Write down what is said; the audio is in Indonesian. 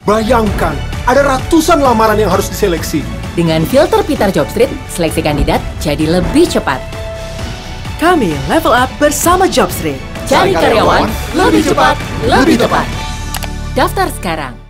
Bayangkan, ada ratusan lamaran yang harus diseleksi. Dengan filter Pintar Jobstreet, seleksi kandidat jadi lebih cepat. Kami level up bersama Jobstreet. Cari karyawan lebih cepat, lebih tepat. Daftar sekarang.